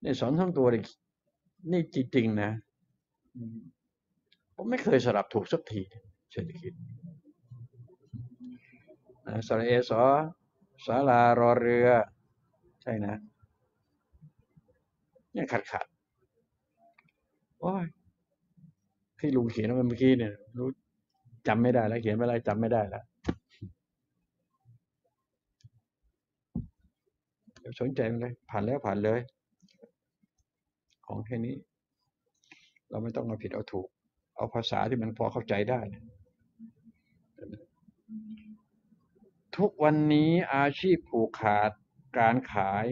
นี่สอนทั้งตัวเลยนี่จริงๆนะผมไม่เคยสลับถูกสักทีเศรษฐกิจสระเอสอศาลารอเรือใช่นะเนี่ยขัดโอ้ยที่ลุงเขียนมาเมื่อกี้เนี่ยรู้จำไม่ได้แล้วเขียนไปอะไรจำไม่ได้แล้วเดี๋ยวสนใจมันเลยผ่านแล้วผ่านเลยของแค่นี้เราไม่ต้องมาผิดเอาถูกเอาภาษาที่มันพอเข้าใจได้ทุกวันนี้อาชีพผูกขาดการขาย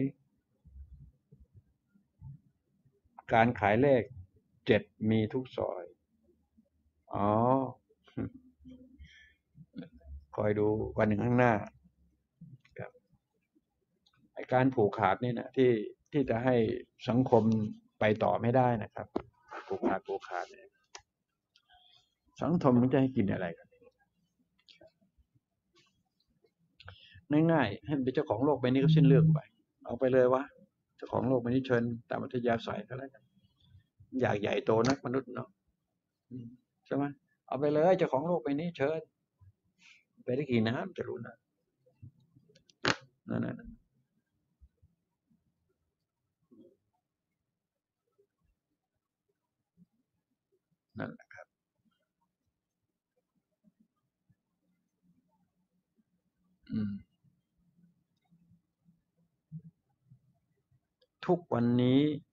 เลข7มีทุกซอยอ๋อคอยดูวันหนึ่งข้างหน้าครับการผูกขาดนี่นะที่จะให้สังคมไปต่อไม่ได้นะครับผูกขาดเนี่ยสังคมมันจะให้กินอะไรกันง่ายๆให้เป็นเจ้าของโลกใบนี้ก็สิ้นเรื่องไปเอาไปเลยวะเจ้าของโลกใบนี้เชิญตามอัธยาศัยก็แล้วกันอยากใหญ่โตนักมนุษย์เนาะใช่ไหมเอาไปเลยเจ้าของโลกใบนี้เชิญไปได้กี่น้ำจะรู้นะนั่นนั่นแหละอืมทุกวันนี้